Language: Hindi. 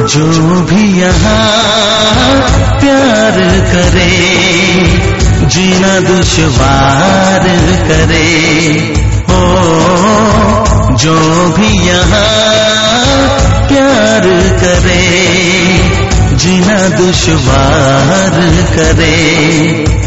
जो भी यहाँ प्यार करे, जीना दुश्वार करे। हो जो भी यहाँ प्यार करे, जीना दुश्वार करे।